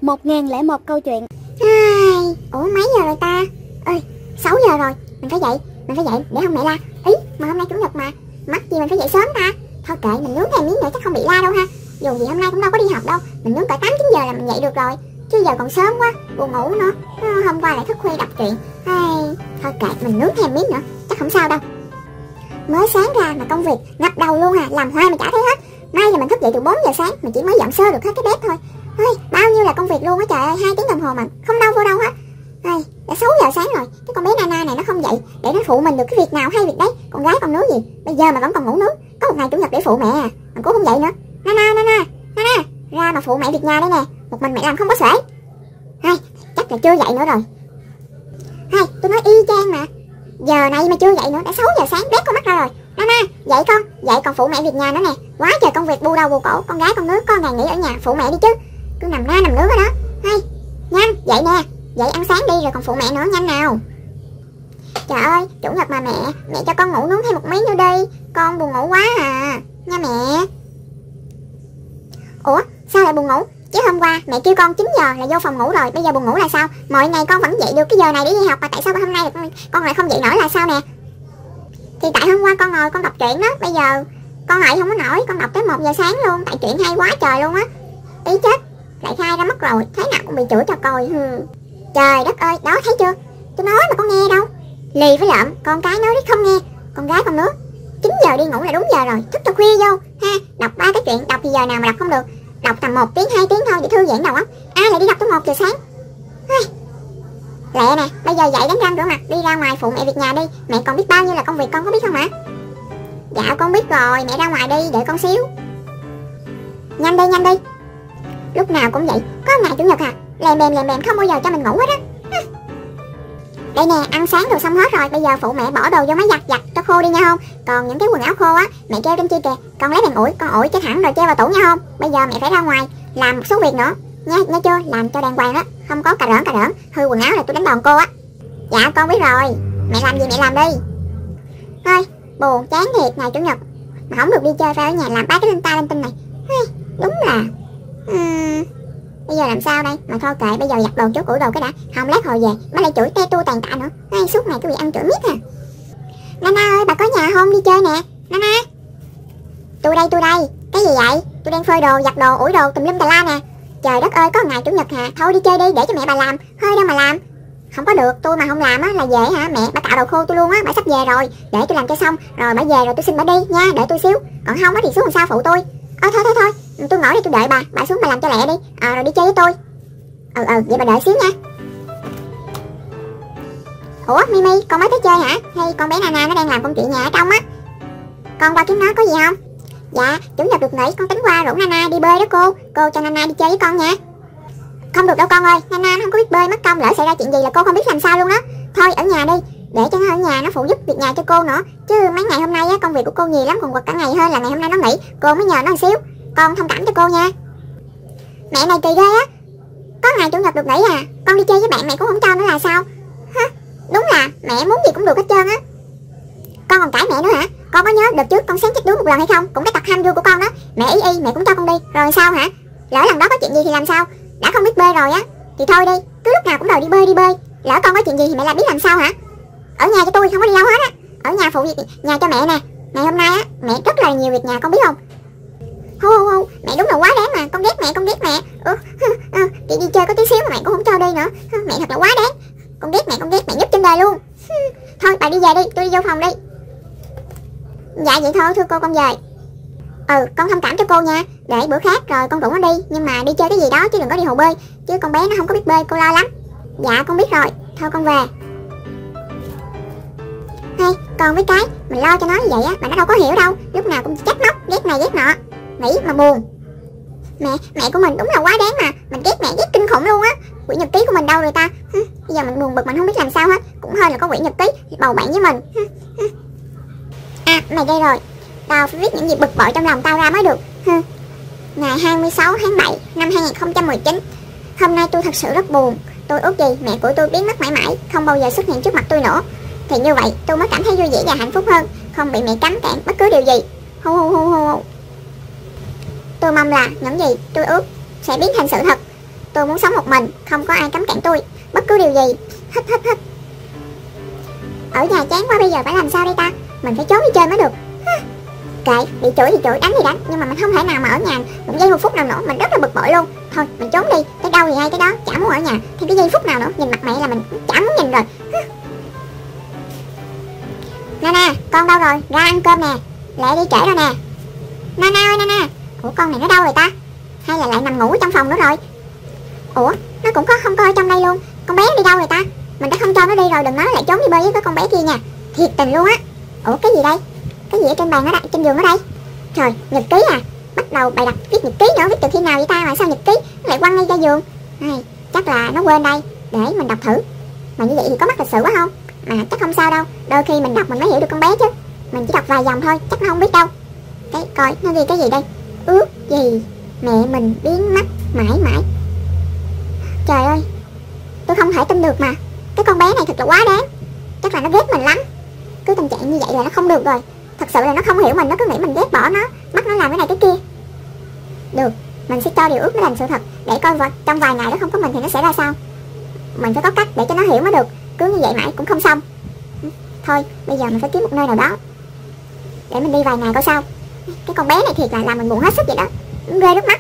1001 câu chuyện. Ủa mấy giờ rồi ta? Ơi 6 giờ rồi, mình phải dậy để không mẹ la. Ý mà hôm nay chủ nhật mà, mắc gì mình phải dậy sớm ta. Thôi kệ, mình nướng thêm miếng nữa chắc không bị la đâu ha. Dù gì hôm nay cũng đâu có đi học đâu, mình nướng cỡ 8-9 giờ là mình dậy được rồi. Chứ giờ còn sớm quá, buồn ngủ nữa. Hôm qua lại thức khuya đọc truyện. Thôi kệ, mình nướng thêm miếng nữa, chắc không sao đâu. Mới sáng ra mà công việc ngập đầu luôn à, làm hoài mà chả thấy hết. May là mình thức dậy từ 4 giờ sáng, mình chỉ mới dọn sơ được hết cái bếp thôi. Bao nhiêu là công việc luôn á trời ơi, 2 tiếng đồng hồ mà không đâu vô đâu hết. Đã 6 giờ sáng rồi, cái con bé Nana này nó không dậy để nó phụ mình được cái việc nào hay việc đấy. Con gái con nướng gì, bây giờ mà vẫn còn ngủ nướng. Có một ngày chủ nhật để phụ mẹ à, mà cũng không dậy nữa. Nana, ra mà phụ mẹ việc nhà đây nè, một mình mẹ làm không có xuể. Chắc là chưa dậy nữa rồi. Tôi nói y chang mà, giờ này mà chưa dậy nữa, đã 6 giờ sáng bếp con mắt ra rồi. Nana, dậy còn phụ mẹ việc nhà nữa nè. Quá trời công việc bu đầu bù cổ, con gái con nướng có ngày nghỉ ở nhà phụ mẹ đi chứ. Cứ nằm nướng ở đó. Nhanh, dậy nè, dậy ăn sáng đi rồi còn phụ mẹ nữa, nhanh nào. Trời ơi, chủ nhật mà mẹ cho con ngủ nướng thêm một miếng nữa đi, con buồn ngủ quá à, nha mẹ. Ủa, sao lại buồn ngủ? Chứ hôm qua mẹ kêu con 9 giờ là vô phòng ngủ rồi, bây giờ buồn ngủ là sao? Mọi ngày con vẫn dậy được cái giờ này để đi học mà tại sao hôm nay con lại không dậy nổi là sao nè? Thì tại hôm qua con ngồi con đọc truyện đó, bây giờ con lại không có nổi, con đọc tới 1 giờ sáng luôn, tại truyện hay quá trời luôn á. Tí chết, lại khai ra mất rồi, thế nào cũng bị chửi cho coi. Trời đất ơi, đó thấy chưa? Tôi nói mà con nghe đâu. Lì với lợm, con cái nói biết không nghe, con gái con nước. 9 giờ đi ngủ là đúng giờ rồi, thức cho khuya vô ha. Đọc 3 cái truyện, đọc thì giờ nào mà đọc không được. Đọc tầm 1 tiếng 2 tiếng thôi để thư giãn đầu óc. Ai lại đi đọc tới 1 giờ sáng. Lẹ nè, bây giờ dậy đánh răng rửa mặt, đi ra ngoài phụ mẹ việc nhà đi. Mẹ còn biết bao nhiêu là công việc con có biết không hả? Dạ con biết rồi, mẹ ra ngoài đi, đợi con xíu. Nhanh đi. Lúc nào cũng vậy, có ngày chủ nhật à, lèm bèm không bao giờ cho mình ngủ hết á. Đây nè, ăn sáng đồ xong hết rồi, bây giờ phụ mẹ bỏ đồ vô máy giặt cho khô đi nha không? Còn những cái quần áo khô á, mẹ treo trên chi kìa, con lấy bàn ủi, con ủi cho thẳng rồi treo vào tủ nha không? Bây giờ mẹ phải ra ngoài làm một số việc nữa nha, nghe chưa? Làm cho đàng hoàng đó, không có cà rỡn, hư quần áo là tôi đánh đòn cô á. Dạ con biết rồi, mẹ làm gì mẹ làm đi. Thôi, buồn chán thiệt, ngày chủ nhật mà không được đi chơi, phải ở nhà làm 3 cái linh ta linh tinh này. Đúng là bây giờ làm sao đây? Mà thôi kệ, bây giờ giặt đồ trước, ủi đồ cái đã, không lát hồi về bà lại chửi te tu tàn tạ nữa. Suốt ngày cứ bị ăn chửi miết à. Nana ơi, bà có nhà không, đi chơi nè. Nana, tôi đây. Cái gì vậy? Tôi đang phơi đồ, giặt đồ, ủi đồ tùm lum tà la nè. Trời đất ơi, có ngày chủ nhật hả? Thôi đi chơi đi, để cho mẹ bà làm. Hơi đâu mà làm. Không có được, tôi mà không làm á là về hả? Mẹ bà cạo đầu khô tôi luôn á, bà sắp về rồi, để tôi làm cho xong rồi bà về rồi tôi xin bà đi nha, đợi tôi xíu. Còn không á thì xuống làm sao phụ tôi. Thôi tôi ngồi đây tôi đợi bà xuống bà làm cho lẹ đi, rồi đi chơi với tôi. Vậy bà đợi xíu nha. Ủa Mimi, con mới tới chơi hả? Hay con bé Nana nó đang làm công chuyện nhà ở trong á? Con qua kiếm nó có gì không? Dạ, chủ nhật được nghỉ, con tính qua rủ Nana đi bơi đó cô cho Nana đi chơi với con nha. Không được đâu con ơi, Nana nó không có biết bơi, mất công lỡ xảy ra chuyện gì là cô không biết làm sao luôn đó. Thôi ở nhà đi, để cho nó ở nhà nó phụ giúp việc nhà cho cô nữa. Chứ mấy ngày hôm nay á, công việc của cô nhiều lắm, còn quật cả ngày hơn là ngày hôm nay nó nghỉ, cô mới nhờ nó một xíu. Con thông cảm cho cô nha. Mẹ này kỳ ghê á, có ngày chủ nhật được nghỉ à, con đi chơi với bạn mẹ cũng không cho nữa là sao? Đúng là mẹ muốn gì cũng được hết trơn á. Con còn cãi mẹ nữa hả? Con có nhớ đợt trước con sáng chết đuối một lần hay không? Cũng cái tật ham vui của con đó. Mẹ ý mẹ cũng cho con đi, rồi sao hả? Lỡ lần đó có chuyện gì thì làm sao? Đã không biết bơi rồi á thì thôi đi, cứ lúc nào cũng đòi đi bơi. Lỡ con có chuyện gì thì mẹ lại biết làm sao hả? Ở nhà cho tôi, không có đi đâu hết á. Ở nhà phụ việc nhà cho mẹ nè. Ngày hôm nay á, mẹ rất là nhiều việc nhà con biết không? Hô, mẹ đúng là quá đáng mà, con ghét mẹ. Chị đi chơi có tí xíu mà mẹ cũng không cho đi nữa. Mẹ thật là quá đáng. Con ghét mẹ nhất trên đời luôn. Thôi bà đi về đi, tôi đi vô phòng đi. Dạ vậy thôi, thưa cô con về. Con thông cảm cho cô nha, để bữa khác rồi con rủ nó đi, nhưng mà đi chơi cái gì đó chứ đừng có đi hồ bơi, chứ con bé nó không có biết bơi, cô lo lắm. Dạ con biết rồi, thôi con về. Còn với cái mình lo cho nó như vậy á mà nó đâu có hiểu đâu, lúc nào cũng trách móc, ghét này ghét nọ, nghĩ mà buồn. Mẹ của mình đúng là quá đáng mà, mình ghét mẹ ghét kinh khủng luôn á. Quyển nhật ký của mình đâu rồi ta? Bây giờ mình buồn bực mình không biết làm sao hết, cũng hơn là có quyển nhật ký bầu bạn với mình. Mày đây rồi, tao phải viết những gì bực bội trong lòng tao ra mới được. Ngày 26 tháng 7 năm 2019, hôm nay tôi thật sự rất buồn. Tôi ước gì mẹ của tôi biến mất mãi mãi, không bao giờ xuất hiện trước mặt tôi nữa. Thì như vậy tôi mới cảm thấy vui vẻ và hạnh phúc hơn, không bị mẹ cấm cản bất cứ điều gì. Tôi mong là những gì tôi ước sẽ biến thành sự thật. Tôi muốn sống một mình, không có ai cấm cản tôi bất cứ điều gì. Hít hít hít. Ở nhà chán quá, bây giờ phải làm sao đây ta? Mình phải trốn đi chơi mới được. Kệ, bị chửi thì chửi, đánh thì đánh, nhưng mà mình không thể nào mà ở nhà một giây một phút nào nữa. Mình rất là bực bội luôn. Thôi mình trốn đi, tới đâu thì hay tới đó, chả muốn ở nhà thêm cái giây phút nào nữa. Nhìn mặt mẹ là mình chả muốn nhìn rồi. Nana, con đâu rồi? Ra ăn cơm nè. Lẹ đi trễ rồi nè. Nana ơi Nana. Ủa con này nó đâu rồi ta? Hay là lại nằm ngủ trong phòng nữa rồi? Ủa nó cũng không có ở trong đây luôn. Con bé đi đâu rồi ta? Mình đã không cho nó đi rồi, đừng nói lại trốn đi bơi với cái con bé kia nha. Thiệt tình luôn á. Ủa cái gì đây? Cái gì ở trên bàn nó trên giường ở đây? Trời, nhật ký à? Bắt đầu bày đặt viết nhật ký nữa, viết từ khi nào vậy ta mà sao nhật ký nó lại quăng ngay ra giường? Này, chắc là nó quên đây, để mình đọc thử. Mà như vậy thì có mắc lịch sử quá không? Mà chắc không sao đâu, đôi khi mình đọc mình mới hiểu được con bé chứ. Mình chỉ đọc vài dòng thôi, chắc nó không biết đâu. Cái coi nó ghi cái gì đây? Ước gì mẹ mình biến mất mãi mãi. Trời ơi, tôi không thể tin được mà. Cái con bé này thật là quá đáng. Chắc là nó ghét mình lắm. Cứ tình trạng như vậy là nó không được rồi. Thật sự là nó không hiểu mình, nó cứ nghĩ mình ghét bỏ nó, bắt nó làm cái này cái kia. Được, mình sẽ cho điều ước nó thành sự thật, để coi trong vài ngày đó không có mình thì nó sẽ ra sao. Mình phải có cách để cho nó hiểu mới được. Cứ như vậy mãi cũng không xong. Thôi bây giờ mình phải kiếm một nơi nào đó để mình đi vài ngày coi sao. Cái con bé này thiệt là làm mình buồn hết sức vậy đó, ghê nước mắt.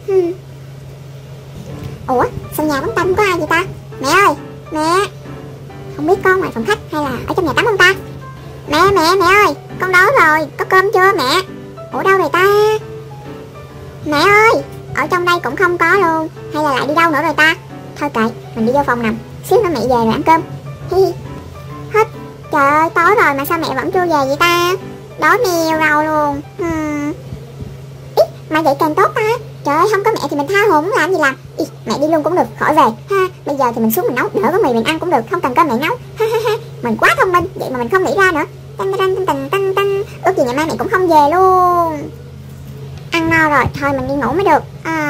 Ủa sao nhà bóng tắm có ai vậy ta? Mẹ ơi mẹ. Không biết con ngoài phòng khách hay là ở trong nhà tắm không ta? Mẹ ơi, con đói rồi, có cơm chưa mẹ? Ủa đâu rồi ta? Mẹ ơi, ở trong đây cũng không có luôn. Hay là lại đi đâu nữa rồi ta? Thôi kệ, mình đi vô phòng nằm, xíu nữa mẹ về rồi ăn cơm. Hi hi. Hết. Trời ơi, tối rồi mà sao mẹ vẫn chưa về vậy ta? Đói mèo rầu luôn. Ý, mà vậy càng tốt ta. Trời ơi, không có mẹ thì mình tha hồ muốn làm gì làm. Ý, mẹ đi luôn cũng được, khỏi về ha. Bây giờ thì mình xuống mình nấu, đỡ có mì mình ăn cũng được, không cần cơm mẹ nấu. Ha ha ha. Mình quá thông minh, vậy mà mình không nghĩ ra nữa. Ước gì ngày mai mẹ cũng không về luôn. Ăn no rồi, thôi mình đi ngủ mới được.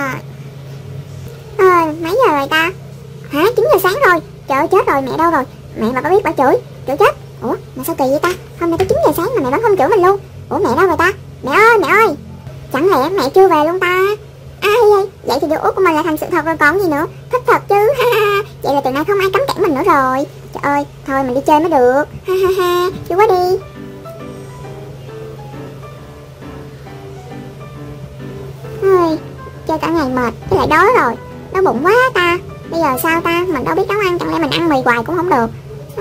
Mấy giờ rồi ta? Hả, 9 giờ sáng rồi. Trời ơi chết rồi, mẹ đâu rồi? Mẹ mà có biết bà chửi chết. Ủa mà sao kỳ vậy ta? Hôm nay tới 9 giờ sáng mà mẹ vẫn không chửi mình luôn. Ủa mẹ đâu rồi ta? Mẹ ơi. Chẳng lẽ mẹ chưa về luôn ta? Vậy thì điều ước của mình là thành sự thật rồi còn gì nữa. Thích thật chứ. Vậy là từ nay không ai cấm cản mình nữa rồi. Trời ơi, thôi mình đi chơi mới được. Vui quá đi. Chơi cả ngày mệt, với lại đói rồi. Đói bụng quá ta. Bây giờ sao ta? Mình đâu biết nấu ăn, chẳng lẽ mình ăn mì hoài cũng không được.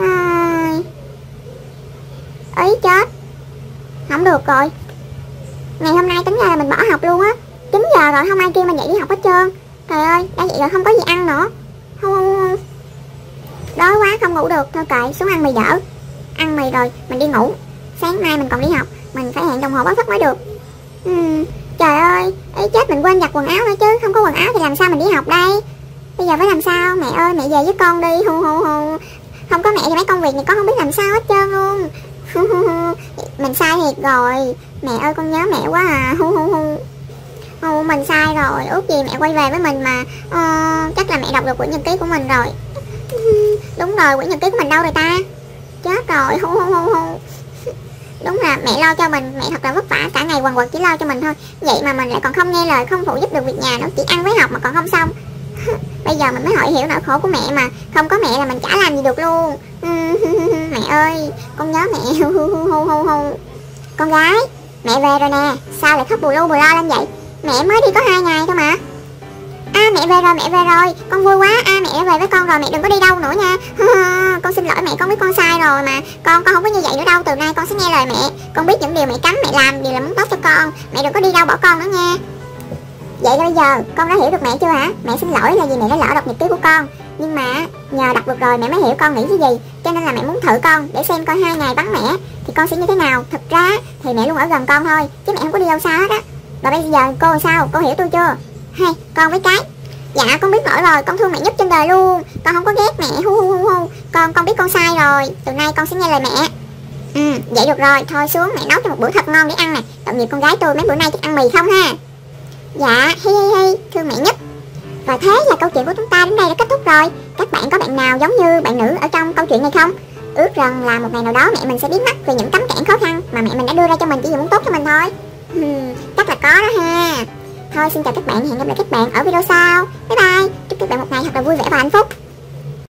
Ấy chết. Không được rồi. Ngày hôm nay tính ra là mình bỏ học luôn á. 9 giờ rồi không ai kêu mình dậy đi học hết trơn. Trời ơi, đã vậy rồi không có gì ăn nữa. Không. Đói quá không ngủ được. Thôi kệ, xuống ăn mì đỡ. Ăn mì rồi mình đi ngủ. Sáng mai mình còn đi học, mình phải hẹn đồng hồ báo thức mới được. Trời ơi, ấy chết, mình quên giặt quần áo nữa chứ. Không có quần áo thì làm sao mình đi học đây? Bây giờ phải làm sao? Mẹ ơi, mẹ về với con đi. Không có mẹ thì mấy công việc này con không biết làm sao hết trơn luôn. Mình sai thiệt rồi. Mẹ ơi, con nhớ mẹ quá à. Mình sai rồi. Ước gì mẹ quay về với mình mà. Chắc là mẹ đọc được quyển nhật ký của mình rồi. Đúng rồi, quyển nhật ký của mình đâu rồi ta? Chết rồi. Đúng là mẹ lo cho mình, mẹ thật là vất vả, cả ngày quần quật chỉ lo cho mình thôi. Vậy mà mình lại còn không nghe lời, không phụ giúp được việc nhà nữa, chỉ ăn với học mà còn không xong. Bây giờ mình mới hỏi hiểu nỗi khổ của mẹ mà. Không có mẹ là mình chả làm gì được luôn. Mẹ ơi, con nhớ mẹ. Con gái, mẹ về rồi nè. Sao lại khóc bù lu bù lo lên vậy? Mẹ mới đi có 2 ngày thôi mà. Mẹ về rồi, con vui quá. Mẹ đã về với con rồi, mẹ đừng có đi đâu nữa nha. Con xin lỗi mẹ, con biết con sai rồi mà. Con không có như vậy nữa đâu, từ nay con sẽ nghe lời mẹ. Con biết những điều mẹ cấm mẹ làm đều là muốn tốt cho con. Mẹ đừng có đi đâu bỏ con nữa nha. Vậy bây giờ con đã hiểu được mẹ chưa hả? Mẹ xin lỗi là vì mẹ đã lỡ đọc nhật ký của con. Nhưng mà nhờ đọc được rồi mẹ mới hiểu con nghĩ cái gì. Cho nên là mẹ muốn thử con để xem coi 2 ngày vắng mẹ thì con sẽ như thế nào. Thật ra thì mẹ luôn ở gần con thôi, chứ mẹ không có đi đâu xa hết á. Và bây giờ cô sao? Cô hiểu tôi chưa? Hay con với cái. Dạ con biết lỗi rồi, con thương mẹ nhất trên đời luôn. Con không có ghét mẹ. Con biết con sai rồi. Từ nay con sẽ nghe lời mẹ. Vậy được rồi, thôi xuống mẹ nấu cho một bữa thật ngon để ăn nè. Tội nghiệp con gái tôi mấy bữa nay chắc ăn mì không ha. Dạ, hi, thương mẹ nhất. Và thế là câu chuyện của chúng ta đến đây đã kết thúc rồi. Các bạn có bạn nào giống như bạn nữ ở trong câu chuyện này không? Ước rằng là một ngày nào đó mẹ mình sẽ biết mắt về những cấm cản khó khăn mà mẹ mình đã đưa ra cho mình chỉ vì muốn tốt cho mình thôi. Chắc là có đó ha. Thôi xin chào các bạn, hẹn gặp lại các bạn ở video sau. Bye bye. Chúc các bạn một là vui vẻ và hạnh phúc.